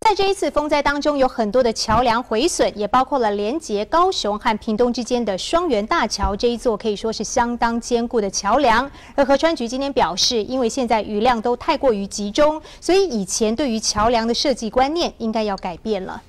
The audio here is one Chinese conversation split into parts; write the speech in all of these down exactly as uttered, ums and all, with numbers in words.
在这一次风灾当中，有很多的桥梁毁损，也包括了连接高雄和屏东之间的双园大桥。这一座可以说是相当坚固的桥梁。而河川局今天表示，因为现在雨量都太过于集中，所以以前对于桥梁的设计观念应该要改变了。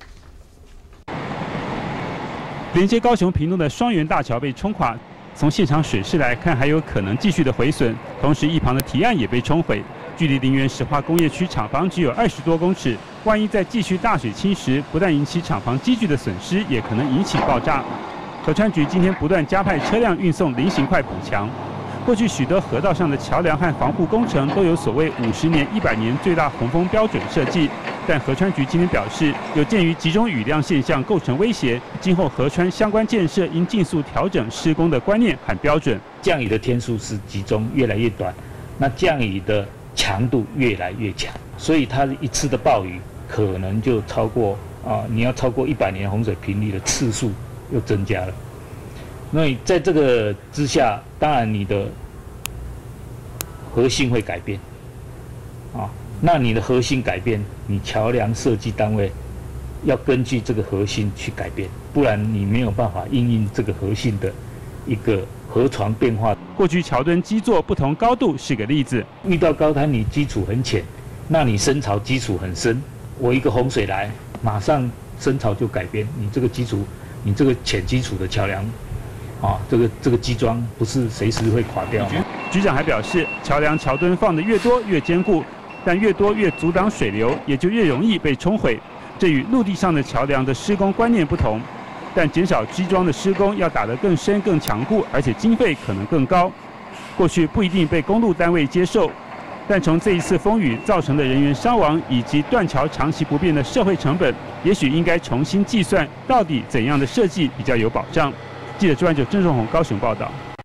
连接高雄、屏东的双园大桥被冲垮，从现场水势来看，还有可能继续的毁损。同时，一旁的堤岸也被冲毁。 距离林园石化工业区厂房只有二十多公尺，万一再继续大水侵蚀，不但引起厂房机具的损失，也可能引起爆炸。河川局今天不断加派车辆运送菱形块补强。过去许多河道上的桥梁和防护工程都有所谓五十年、一百年最大洪峰标准设计，但河川局今天表示，有鉴于集中雨量现象构成威胁，今后河川相关建设应尽速调整施工的观念和标准。 降雨的天数是集中越来越短，那降雨的 强度越来越强，所以它一次的暴雨可能就超过啊，你要超过一百年洪水频率的次数又增加了。那在这个之下，当然你的核心会改变啊。那你的核心改变，你桥梁设计单位要根据这个核心去改变，不然你没有办法因应这个核心的一个 河床变化， 过去桥墩基座不同高度是个例子。 遇到高滩，你基础很浅，那你深槽基础很深，我一个洪水来，马上深槽就改变，你这个基础，你这个浅基础的桥梁，啊，这个这个基桩不是随时会垮掉。 局长还表示，桥梁桥墩放得越多越坚固，但越多越阻挡水流，也就越容易被冲毁。这与陆地上的桥梁的施工观念不同。 但减少基桩的施工要打得更深、更强固，而且经费可能更高。过去不一定被公路单位接受，但从这一次风雨造成的人员伤亡以及断桥长期不变的社会成本，也许应该重新计算，到底怎样的设计比较有保障。记者朱万九、郑仲宏高雄报道。